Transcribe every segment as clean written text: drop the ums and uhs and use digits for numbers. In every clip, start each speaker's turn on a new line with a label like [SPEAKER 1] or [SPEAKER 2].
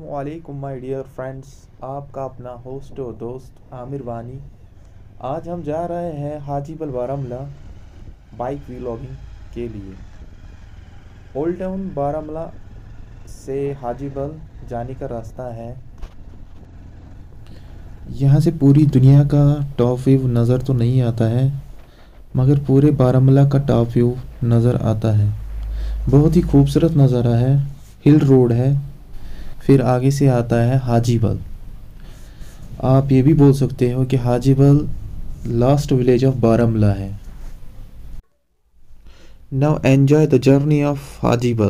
[SPEAKER 1] अस्सलामुअलैकुम my dear friends. आपका अपना होस्ट और दोस्त आमिर वानी। आज हम जा रहे हैं हाजीबल बारामूला बाइक व्लॉगिंग के लिए। ओल्ड टाउन बारामूला से हाजीबल जाने का रास्ता है। यहाँ से पूरी दुनिया का टॉप व्यू नज़र तो नहीं आता है, मगर पूरे बारामूला का टॉप व्यू नज़र आता है। बहुत ही खूबसूरत नज़ारा है। हिल रोड है, फिर आगे से आता है हाजीबल। आप ये भी बोल सकते हो कि Hajibal last village of Baramulla है। Now enjoy the journey of Hajibal.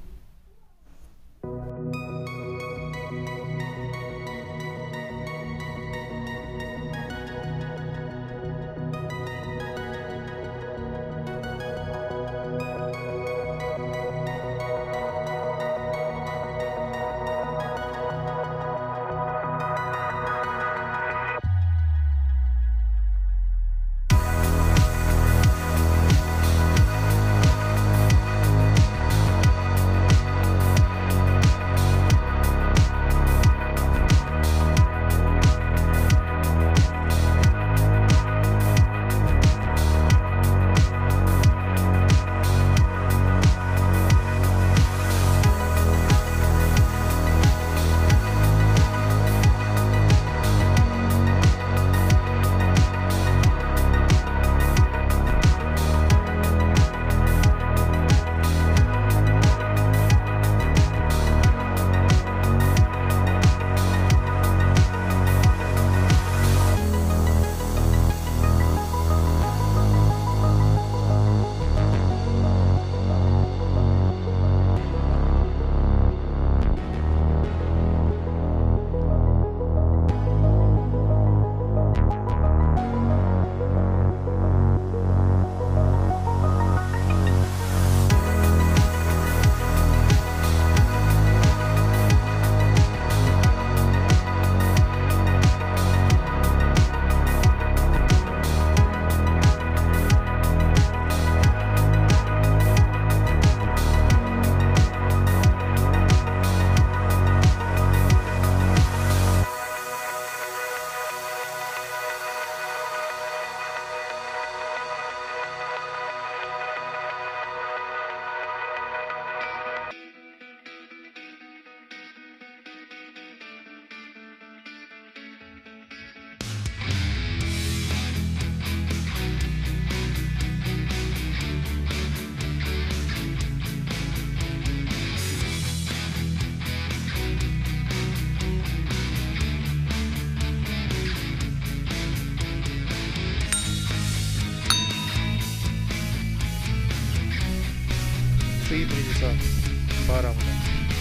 [SPEAKER 1] Three bridges of Baramulla.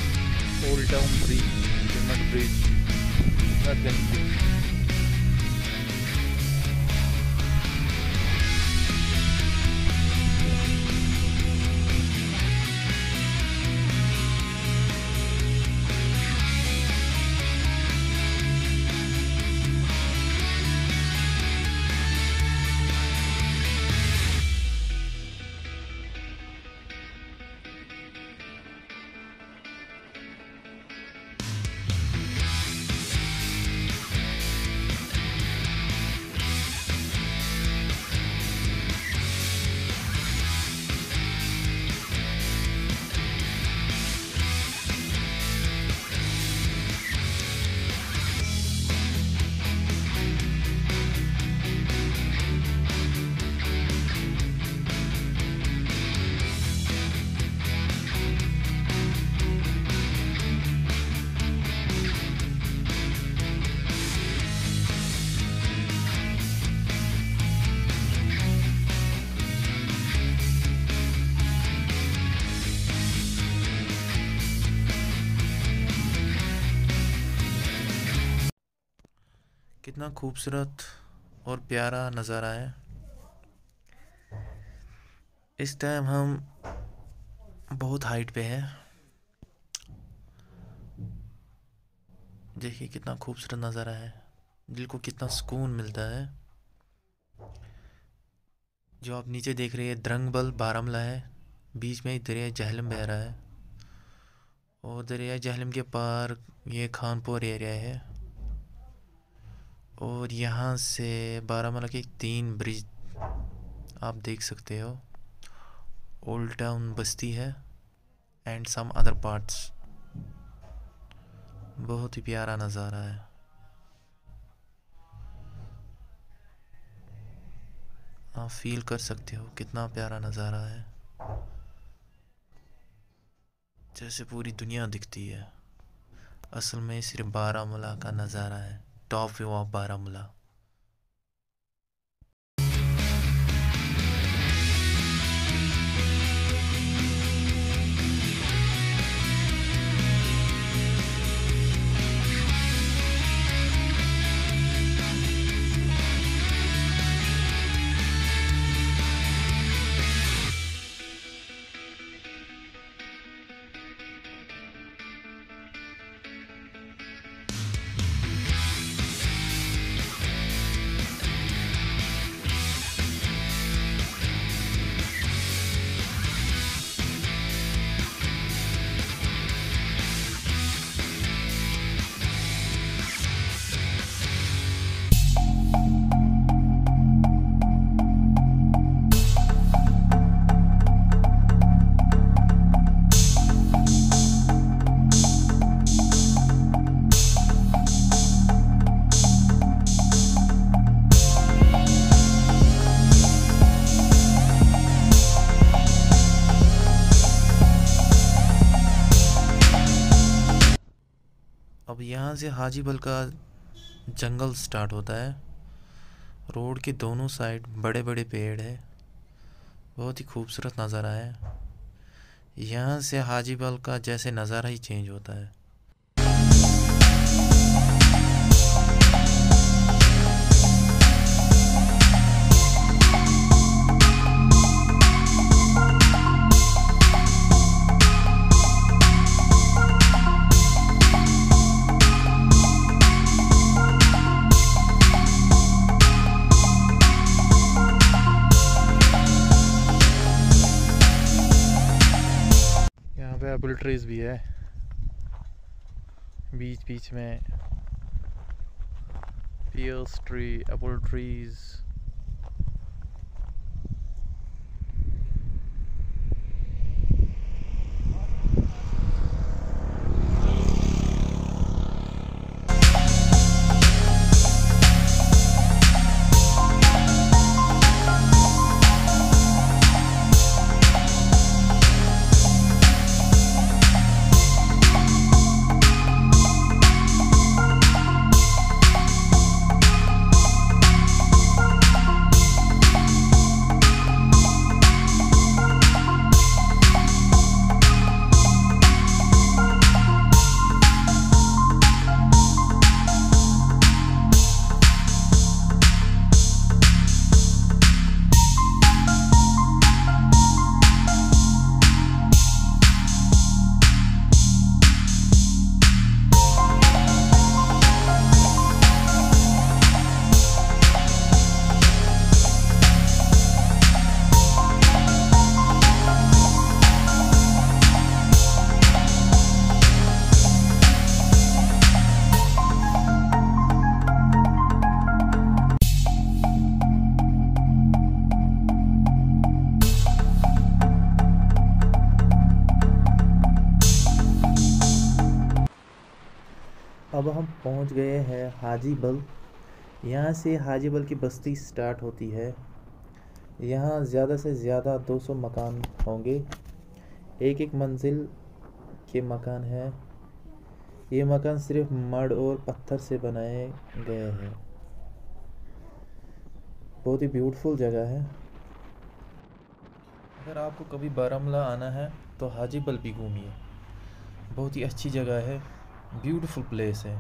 [SPEAKER 1] Old Town Bridge, Cement Bridge, Northern Bridge. कितना खूबसूरत और प्यारा नज़ारा है। इस टाइम हम बहुत हाइट पे हैं। देखिए कितना खूबसूरत नज़ारा है, दिल को कितना सुकून मिलता है। जो आप नीचे देख रहे हैं द्रंगबल बारामूला है, बीच में ही दरिया जहलम बह रहा है। और दरिया जहलम के पार ये खानपुर एरिया है। और यहाँ से बारामूला के 3 ब्रिज आप देख सकते हो। ओल्ड टाउन बस्ती है एंड सम अदर पार्ट्स। बहुत ही प्यारा नज़ारा है। आप फील कर सकते हो कितना प्यारा नज़ारा है, जैसे पूरी दुनिया दिखती है। असल में सिर्फ बारामूला का नज़ारा है, टॉप व्यू ऑफ बारामूला। अब यहाँ से हाजीबल का जंगल स्टार्ट होता है। रोड के दोनों साइड बड़े बड़े पेड़ है। बहुत ही खूबसूरत नज़ारा है। यहाँ से हाजीबल का जैसे नज़ारा ही चेंज होता है। एप्पल ट्रीज भी है बीच बीच में। Pears tree, apple trees. अब हम पहुंच गए हैं हाजीबल। यहाँ से हाजीबल की बस्ती स्टार्ट होती है। यहाँ ज़्यादा से ज़्यादा 200 मकान होंगे। एक एक मंजिल के मकान हैं। ये मकान सिर्फ मड और पत्थर से बनाए गए हैं। बहुत ही ब्यूटीफुल जगह है। अगर आपको कभी बारामूला आना है तो हाजीबल भी घूमिए। बहुत ही अच्छी जगह है, ब्यूटीफुल प्लेस है।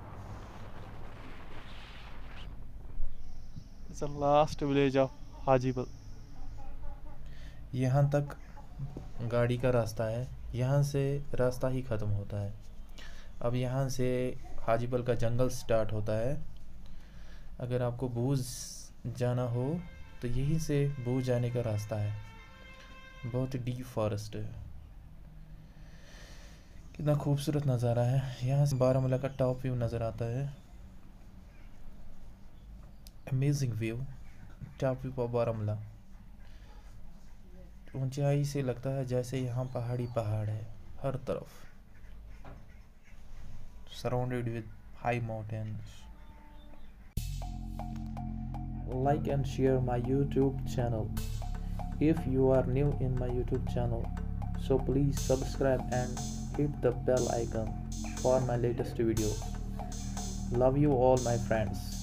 [SPEAKER 2] It's the last village of Hajibal.
[SPEAKER 1] यहाँ तक गाड़ी का रास्ता है, यहाँ से रास्ता ही ख़त्म होता है। अब यहाँ से हाजीबल का जंगल स्टार्ट होता है। अगर आपको बूज जाना हो तो यहीं से बूज जाने का रास्ता है। बहुत डीप फॉरेस्ट है। कितना खूबसूरत नज़ारा है। यहाँ से बारामूला का टॉप व्यू नज़र आता है। Amazing view, top view of Baramulla. ऊंचाई से लगता है जैसे यहाँ पहाड़ी पहाड़ है हर तरफ, surrounded with high mountains. Like and share my YouTube channel. If you are new in my YouTube channel, so please subscribe and hit the bell icon for my latest videos. Love you all my friends.